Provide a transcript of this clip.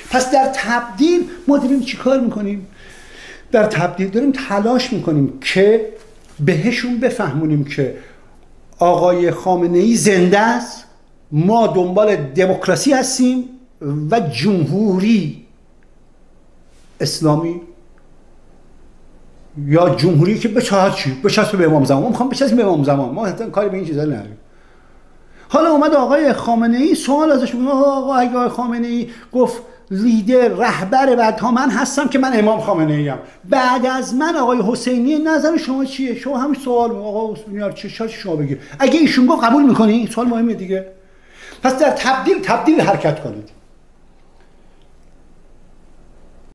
پس در تبدیل ما داریم چی کار میکنیم؟ در تبدیل داریم تلاش میکنیم که بهشون بفهمونیم که آقای خامنه‌ای زنده است، ما دنبال دموکراسی هستیم و جمهوری اسلامی یا جمهوری که بچسبه به امام زمان. ما میخوام بچسبیم به امام زمان، ما حتی کاری به این چیزا نداریم. حالا اومد آقای خامنه‌ای سوال ازش بود، آقا اگه آقای خامنه‌ای گفت لیدر رهبر بعدها من هستم که من امام خامنه‌ای ام، بعد از من آقای حسینی نظر شما چیه؟ شما همین سوال آقا حسینی چه شما بگید. اگه ایشون گفت قبول میکنی؟ سوال مهمه دیگه. پس در تبدیل حرکت کنید.